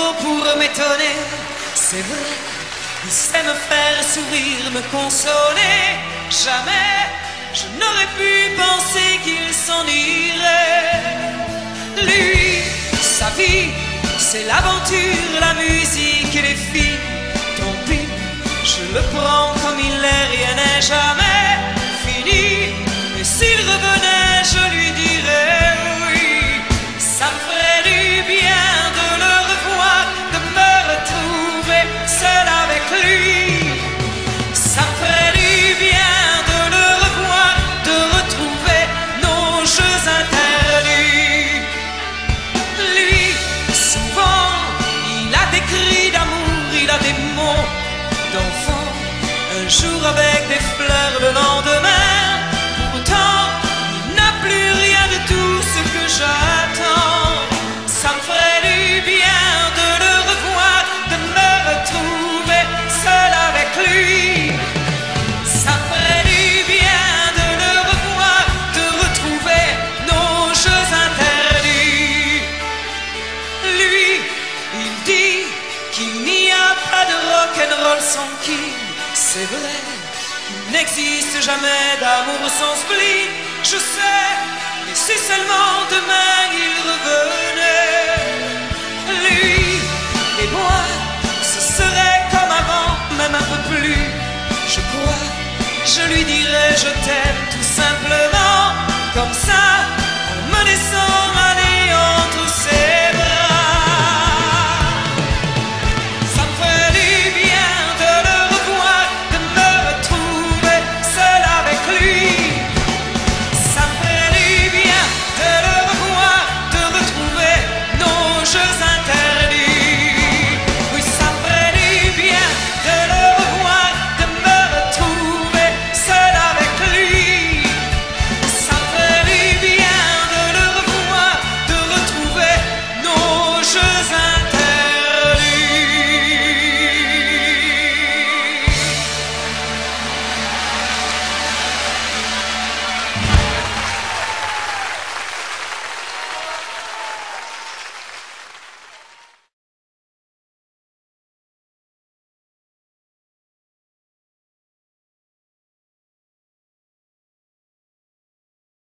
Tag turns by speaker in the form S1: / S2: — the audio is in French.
S1: trop pour m'étonner. C'est vrai, il sait me faire sourire, me consoler. Jamais je n'aurais pu penser qu'il s'en irait. Lui, sa vie, c'est l'aventure, la musique et les filles. Tant pis, je le prends comme il est, rien n'est jamais fini. Et s'il revenait, je lui dirais oui. Ça me ferait du bien de le revoir, de me retrouver seul avec lui. Ça me ferait du bien de le revoir, de retrouver nos jeux interdits. Lui, souvent, il a des cris d'amour, il a des mots d'enfant. Un jour avec des fleurs, le lendemain. Pourtant, il n'a plus rien de tout ce que j'attends. Ça me ferait du bien de le revoir, de me retrouver seul avec lui. Ça me ferait du bien de le revoir, de retrouver nos jeux interdits. Lui, il dit qu'il n'y a pas de rock'n'roll sans kill. C'est vrai, il n'existe jamais d'amour sans spleen. Je sais, mais si seulement demain il revenait. Lui et moi, ce serait comme avant, même un peu plus. Je crois, je lui dirais je t'aime tout simplement. Comme ça, en me laissant